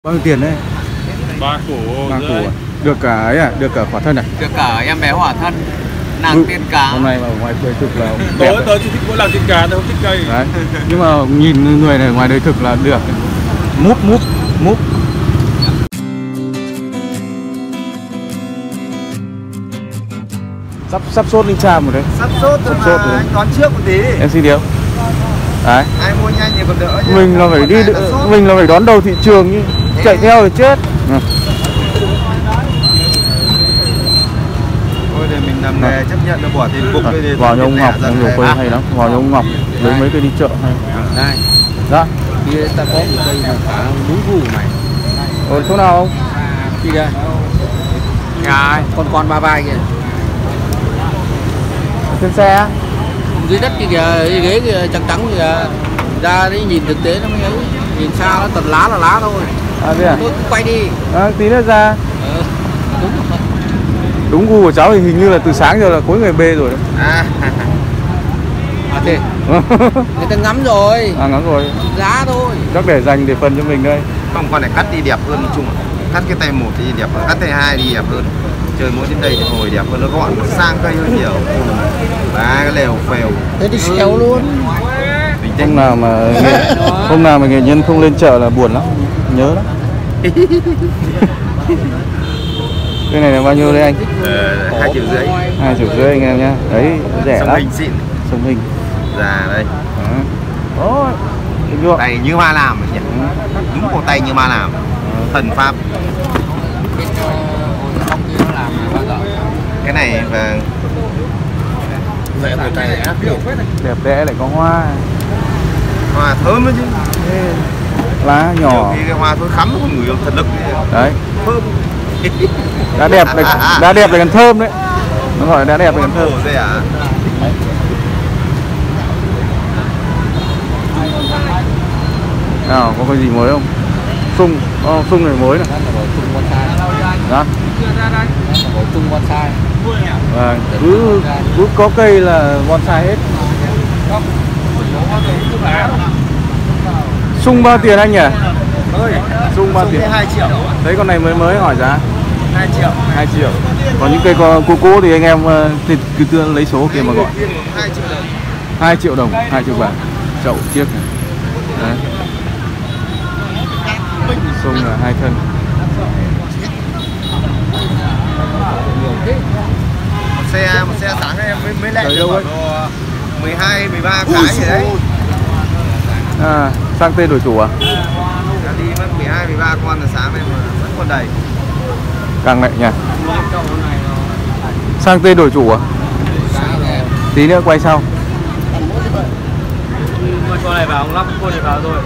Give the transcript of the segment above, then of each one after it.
Bao nhiêu tiền đấy? 3 củ. 3 củ à? Được cả ấy à? Được cả khỏa thân à? Được cả em bé hỏa thân, nàng tiên cá. Hôm nay mà ở ngoài đời thực là Tớ chỉ thích mỗi làm tiên cá, tớ không thích cây. đấy. Nhưng mà nhìn người này ở ngoài đời thực là được. Múp. Sắp sốt linh cha một đấy. Sắp sốt rồi mà anh đón trước một tí. Em xin điều. Đấy. Ai mua nhanh thì còn đỡ. Mình là phải đi, mình là phải đón đầu thị trường chứ. Chạy theo thì chết. Thôi để mình làm nghề chấp nhận là bỏ tiền bụng đây. Vào nhà ông Ngọc, nhiều cây hay lắm. Vào nhà ông Ngọc lấy mấy cây đi chợ hay. Đây. Dạ. Kia ta có một cây mà cả núi vù mày. Ở chỗ nào không? Đi đây. Nhà con ba vai kìa. Trên xe á? Dưới đất kìa, ghế kìa, trắng kìa. Ra đấy nhìn thực tế nó mới ấy. Nhìn xa nó tận lá là lá thôi. À thế à? Tôi cũng quay đi. Tí nữa ra. Đúng rồi. Đúng gu của cháu thì hình như là từ sáng giờ là cuối người bê rồi đấy. Thế người ta ngắm rồi. Ngắm rồi. Giá thôi. Chắc để dành để phần cho mình đây. Không, con này cắt đi đẹp hơn chung. Cắt cái tay 1 thì đẹp hơn, cắt tay 2 đi đẹp hơn. Chơi mỗi trên đây thì ngồi đẹp hơn, nó gọn, nó sang cây hơn nhiều. Và cái lèo phèo. Thế thì xéo luôn. Hôm nào mà nghệ nhân không lên chợ là buồn lắm, nhớ lắm. Cái này là bao nhiêu đấy anh? 2,5 triệu. 2,5 triệu anh em nhá. Đấy, rẻ lắm. Sông hình xịn. Sông hình. Già đây. Đó. Tay như ma làm nhỉ. Đúng cổ tay như ma làm. Thần pháp. Cái này và đẹp đẽ lại có hoa. Hoa thơm đấy chứ. Lá nhỏ. Nhiều khi cái hoa thôi khắm con người thật lực. Đấy. Thơm. Đã đẹp lại còn thơm đấy. Nó gọi là đã đẹp lại còn thơm. Nào, có cái gì mới không? Sung này mới này. Đó. Chung bonsai. Cứ có cây là bonsai hết. Sung bao tiền anh nhỉ? Sung bao tiền? 2 triệu. Đấy, con này mới hỏi giá 2 triệu. 2 triệu. Còn những cây cũ thì anh em thì cứ lấy số kia mà gọi. 2 triệu đồng. 2 triệu đồng, 2 triệu bạc. Chậu chiếc này. Đấy. Sung là 2 thân. Một xe sáng em mới lại được khoảng 12, 13 cái gì đấy. Sang tên đổi chủ à? Đã đi mất 12, 13 con là sáng em mà vẫn còn đầy. Càng lại nhỉ. Sang tên đổi chủ à? Tí nữa quay sau. Con này vào, ông lắp con này vào thôi.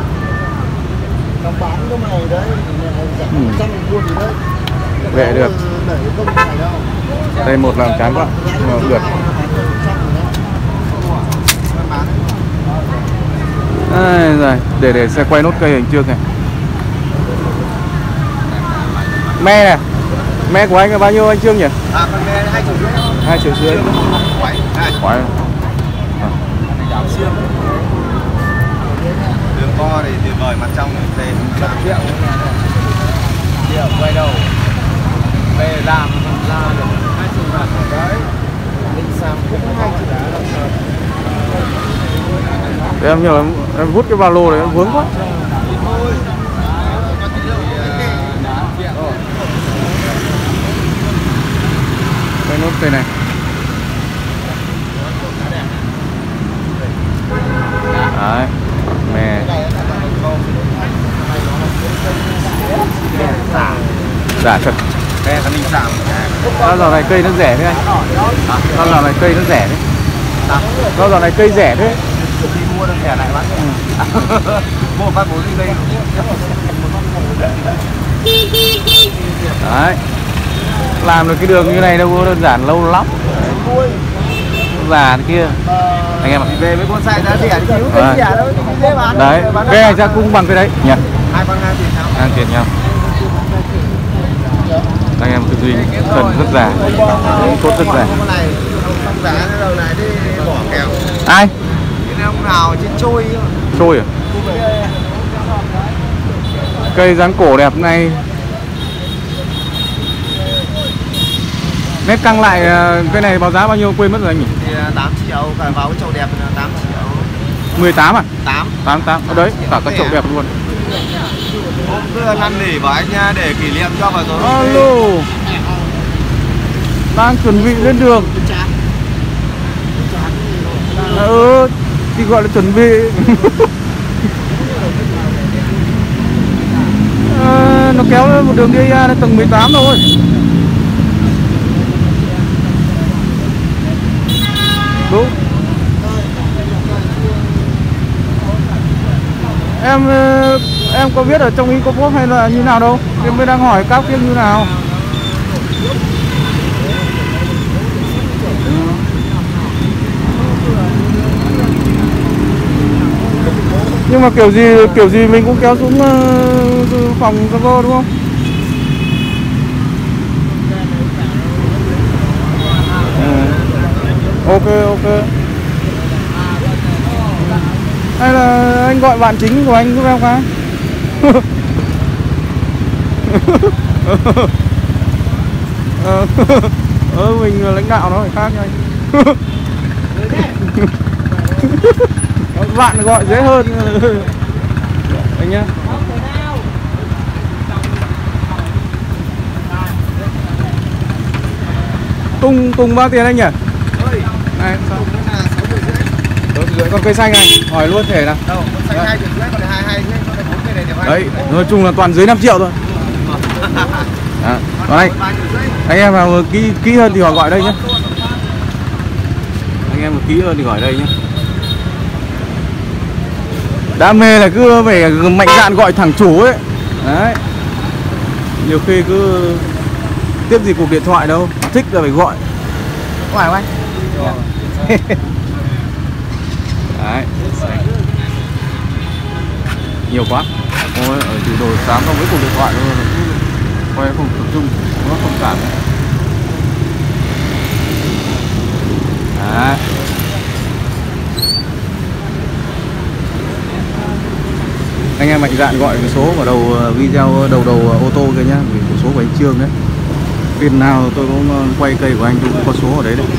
Bán cái này đấy, chắc mình buôn gì đấy. Vệ được. Đây một làm chán quá, nhưng mà được. Rồi, để xe quay nốt cây hình trước này. Me này, me của anh là bao nhiêu anh Trương nhỉ? Con me 2,5 triệu. 2,5 triệu. Quái. Đường to thì tuyệt vời, mặt trong thì thêm 1 triệu. Quay đầu. Về làm được 2 triệu bạc đấy. Linh Sam cũng 2 triệu. Để em nhờ em vút cái ba lô đấy, em vướng quá. Quay nốt cây này. Đấy, mè. Giả thật. Me là Linh Sam. Sao giờ này cây nó rẻ thế anh? Sao giờ này cây nó rẻ thế? Sao giờ này cây rẻ thế? Đi mua được rẻ lại bán. Mua phát 4 cây. Đấy. Làm được cái đường như này đâu có đơn giản, lâu lắm. Già kia. Anh em ạ. Về với bonsai giá rẻ thì thiếu cái rẻ đâu, dễ bán. Đấy, cái này ra cũng bằng cái đấy nhỉ? 2 con 2 tiền nhau. Ngang tiền nhau. Anh em tư duy cần rất già, tốt rất già. Con này không giá cái đầu này đi bỏ kèo. Ai? Cái ông nào trên trôi. Trôi à? Cây dáng cổ đẹp này. Nét căng lại cây này báo giá bao nhiêu quên mất rồi anh nhỉ? Thì 8 triệu, cả vào cái chậu đẹp là 8 triệu. 18 à? 8. 88. Ở đấy, cả các chậu đẹp luôn. Hôm cứ năn nỉ bảo anh nha, để kỷ niệm cho vào rồi. Alo. Đang chuẩn bị lên đường. Thì gọi là chuẩn bị. Nó kéo lên một đường đi ra đến tầng 18 thôi. Đúng. Em có biết ở trong y có quốc hay là như nào đâu. Em mới đang hỏi các kia như nào. Nhưng mà kiểu gì mình cũng kéo xuống phòng server đúng không? Ok. Hay là anh gọi bạn chính của anh giúp em cái. Mình là lãnh đạo nó phải khác nha anh. Bạn gọi dễ hơn anh nhé. Tùng bao tiền anh nhỉ? Này, con cây xanh này, hỏi luôn thể nào. Đâu, con xanh 2 triệu rưỡi, còn 2 chứ, con này 4 cây này đẹp hơn. Đấy, nói chung là toàn dưới 5 triệu thôi. Còn anh em nào kỹ hơn thì họ gọi đây nhé. Anh em kỹ hơn thì gọi đây nhé. Đam mê là cứ phải mạnh dạn gọi thẳng chủ ấy. Đấy. Nhiều khi cứ tiếp gì cuộc điện thoại đâu, thích là phải gọi. Ngoài không anh? Đấy. Nhiều quá. Ôi, ở từ đồ sáng không với cuộc điện thoại luôn, quay không tập trung, nó không cảm. Đấy. Anh em mạnh dạn gọi cái số vào đầu video, đầu ô tô kia nhá, vì số của anh Trương đấy. Phiên nào tôi cũng quay cây của anh tôi cũng có số ở đấy đấy.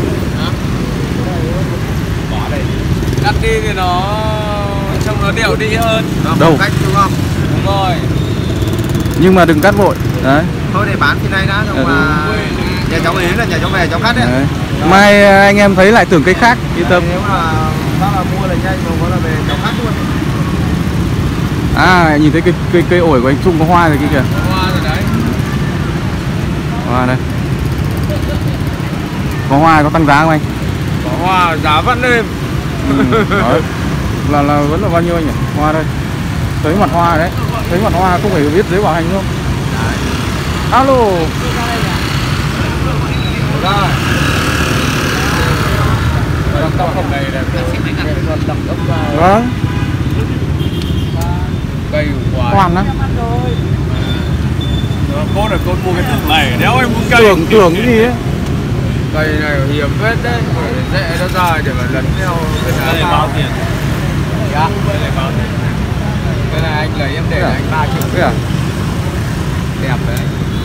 Cắt đi thì nó trông nó đều đi hơn. Đâu? Cách đúng không? Đúng rồi. Nhưng mà đừng cắt vội. Đấy. Thôi để bán phiên này đã, xong mà nhà cháu ý là nhà cháu về cháu cắt đấy. Đấy. Mai anh em thấy lại tưởng cây khác, yên tâm. Nếu mà bác là mua là nhanh, mà có là về cháu cắt luôn. À, nhìn thấy cây ổi của anh Trung có hoa rồi kia kìa. Hoa rồi đấy. Hoa đây. Có hoa có tăng giá không anh? Có hoa giá vẫn êm. Đấy. Là vẫn là bao nhiêu anh nhỉ? Hoa đây. Thấy mặt hoa đấy. Thấy mặt hoa không phải biết giấy bảo hành không? Đấy. Alo. Rồi. Vâng. Cây quả. Hoàn lắm. Cô là cô mua cái tưởng này, nếu em mua cây Tưởng cái gì ấy. Cây này hiểm phết đấy, dễ nó ra để mà lấn theo cái này bao tiền? Dạ. Cái này bao tiền? Cái này anh lấy em để anh 3 triệu. Thế à? Đẹp đấy.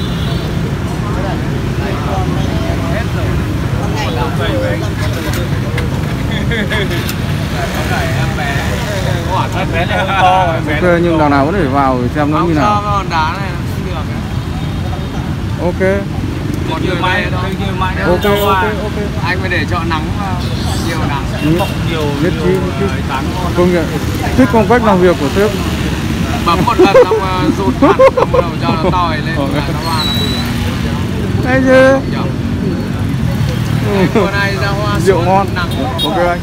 Hết rồi. Em bé quả thân bé này hơi to. Ok, nhưng đằng nào vẫn phải vào xem nó như nào. Không, con đá này không được. Ok. Còn như mai thôi, như mai nữa. Ok. Anh phải để cho nắng vào, nhiều nắng. Nhiều Nhất trí. Tán ngon. Công nhận. Thích phong cách làm việc của sếp. Bấm một lần xong rụt hẳn, xong bắt đầu cho nó tỏi lên là nó hoa là bự. Hay chứ. Con này ra hoa Rượu ngon. nắng. Ok anh.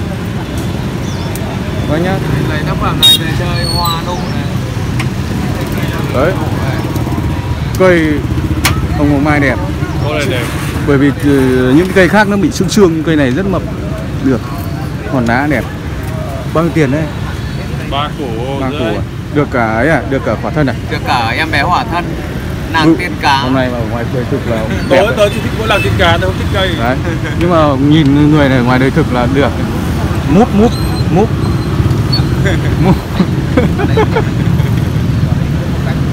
Vâng nhá. Lấy tác phẩm này về chơi hoa nụ này. Đấy. Cây hồng hồng mai đẹp. Cô này đẹp. Bởi vì những cây khác nó bị sương, cây này rất mập. Được. Hòn đá đẹp. Bao nhiêu tiền đấy? 3 củ. 3 củ à? Được cả ấy à? Được cả quả thân à? Được cả em bé hỏa thân. Nàng tiên cá. Hôm nay mà ở ngoài đời thực là đẹp. Tớ chỉ thích mỗi làm thịt gà, tớ không thích cây. Đấy. Nhưng mà nhìn người này ngoài đời thực là được. Múp.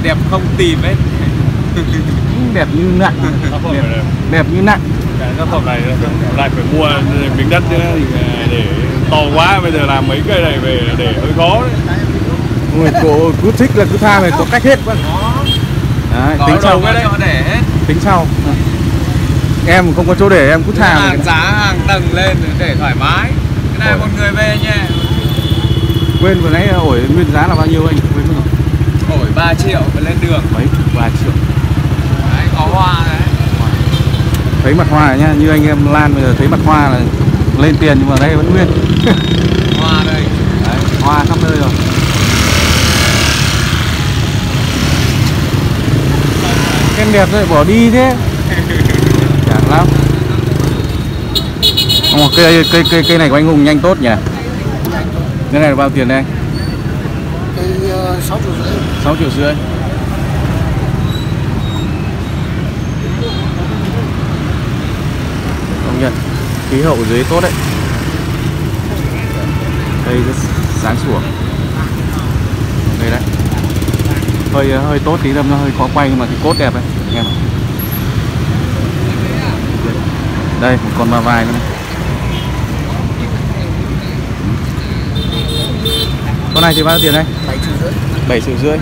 đẹp không tìm ấy. Đẹp như nặng. Tác phẩm này đẹp. Đẹp như nặng. Cái tác phẩm này lại phải mua miếng đất nữa để to quá, bây giờ làm mấy cây này về để hơi khó đấy. Người cổ cứ thích là cứ tha này có cách hết quá. Đấy, tính sau cái chỗ để hết. tính sau. Em không có chỗ để em cứ thà Hàng giá hàng tầng lên để thoải mái. Cái này một người về nha. quên vừa nãy ổi nguyên giá là bao nhiêu anh quên mất rồi. Ổi 3 triệu mới lên đường. Mấy 3 triệu. Đấy, có hoa đấy. Thấy mặt hoa nhá, như anh em Lan bây giờ thấy mặt hoa là lên tiền nhưng mà đây vẫn nguyên. Hoa đây. Đấy, hoa khắp nơi rồi. Em đẹp rồi bỏ đi thế. Chán lắm. Ồ, cây này của anh Hùng nhanh tốt nhỉ. Cái này là bao tiền đây? Cái 6 triệu rưỡi. 6 triệu rưỡi. Công nhận khí hậu dưới tốt đấy. Đây rất sáng sủa. Đây đấy. Hơi tốt tí đâm nó hơi khó quay nhưng mà cái cốt đẹp đấy em. Đây một con ba vai nữa này. Con này thì bao tiền đây? 7 triệu rưỡi. 7 triệu rưỡi.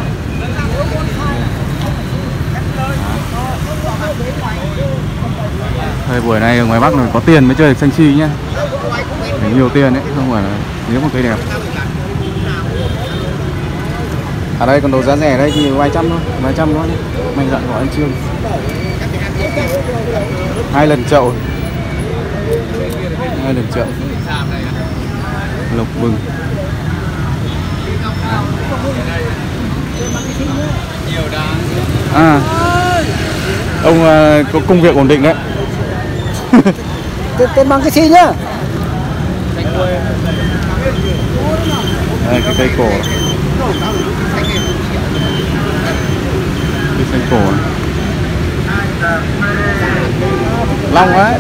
Thời buổi này ở ngoài Bắc này có tiền mới chơi được xanh chi nhá. Phải nhiều tiền đấy, không phải là nếu một cây đẹp. Ở đây còn đồ giá rẻ đây thì vài trăm thôi, mạnh dạn gọi anh Trương. 2 lần chậu. 2 lần chậu. Lộc bừng. À, ông có công việc ổn định đấy. Tên bằng cái gì nhá? Đây, cái cây cổ. Cây xanh cổ này. Long quá.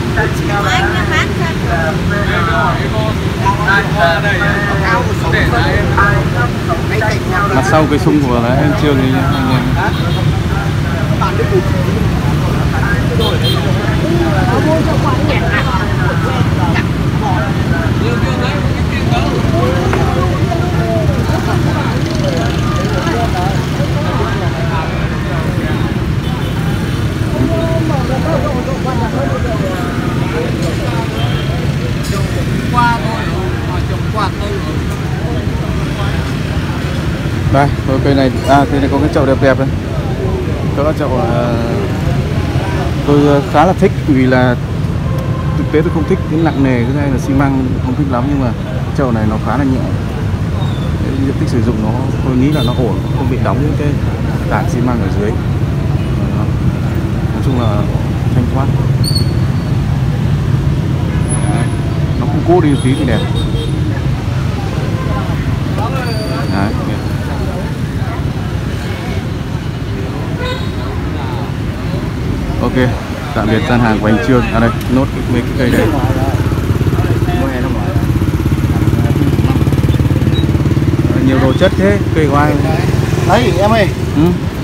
Mặt sau cái sung của em Trương đi nha anh em. Đây, cây này, cây này có cái chậu đẹp đẹp đây. Có chậu tôi khá là thích vì là thực tế tôi không thích cái nặng nề cái này là xi măng không thích lắm, nhưng mà chậu này nó khá là nhẹ. Diện tích sử dụng nó tôi nghĩ là nó ổn, không bị đóng những cái tảng xi măng ở dưới. Nói chung là thanh thoát. Nó cũng cố đi một tí thì đẹp. Đấy, ok, tạm biệt gian hàng của anh Trương. À đây, nốt mấy cái cây đấy. Nhiều đồ chất thế, cây của ai? Đấy em ơi. Ừ?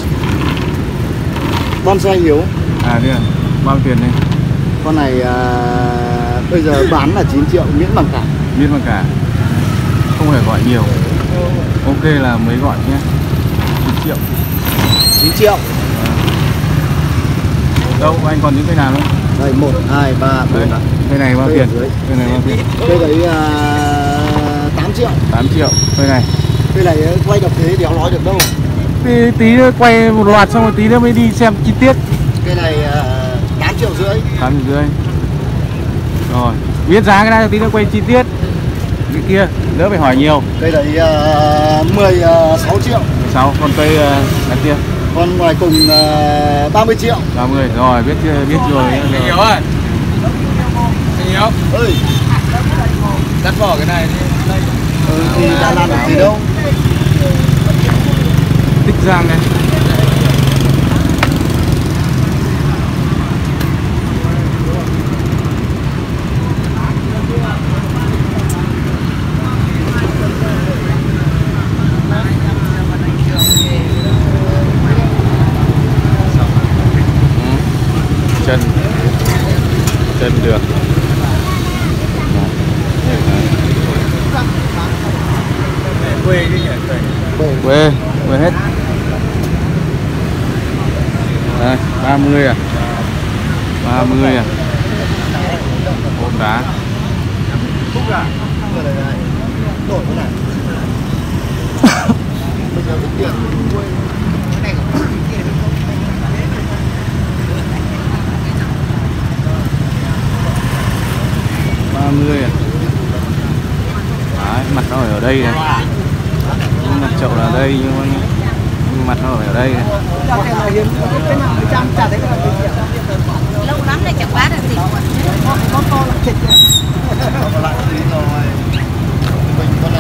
Bonsai Hiếu. À đây à, bao tiền đây? Con này bây giờ bán là 9 triệu miễn bằng cả. Miễn bằng cả. Không phải gọi nhiều. Ok là mới gọi nhé. 9 triệu. 9 triệu. Đâu anh còn những cây nào nữa? Đây 1 2 3 4. Cây này bao tiền? Cây này bao tiền? Cây đấy 8 triệu. 8 triệu. Cây này. Cây này quay độc thế đéo nói được đâu. Tí nữa quay một loạt xong rồi tí nữa mới đi xem chi tiết. Cây này 8 triệu rưỡi. 8 triệu rưỡi. Rồi, biết giá cái này tí nữa quay chi tiết. Cái kia đỡ phải hỏi nhiều. Cây đấy 16 triệu. 16, còn cây cái kia. Còn ngoài cùng 30 triệu. 30, rồi biết rồi. Anh Hiếu ơi. Anh Hiếu ơi, cắt bỏ cái này đi. thì đã làm được gì đâu. Tích Giang này. được. Quê chứ nhỉ? Quê hết. Đây, 30 à? 30 à? Ôm đá. đổi cái này. Bây giờ tiền cái này không. 30 à? Đấy, mặt nó ở đây này. Mặt chậu là ở đây nhưng mà mặt nó ở đây này. Lâu lắm đây chẳng bán được gì. Con là thịt.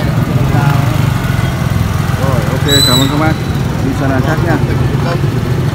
Rồi, ok, cảm ơn các bác. Đi sang hàng khác nha.